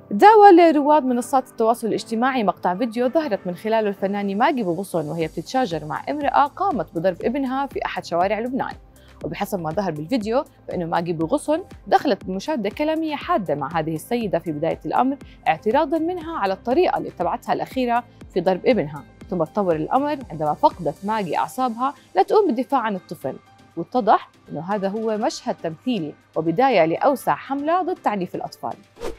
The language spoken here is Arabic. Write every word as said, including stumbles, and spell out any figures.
تداول رواد منصات التواصل الاجتماعي مقطع فيديو ظهرت من خلاله الفنانة ماجي بوغصن وهي بتتشاجر مع امرأة قامت بضرب ابنها في أحد شوارع لبنان. وبحسب ما ظهر بالفيديو فإنه ماجي بوغصن دخلت بمشادة كلامية حادة مع هذه السيدة في بداية الأمر اعتراضاً منها على الطريقة اللي اتبعتها الأخيرة في ضرب ابنها، ثم تطور الأمر عندما فقدت ماجي أعصابها لتقوم بالدفاع عن الطفل. واتضح أنه هذا هو مشهد تمثيلي وبداية لأوسع حملة ضد تعنيف الأطفال.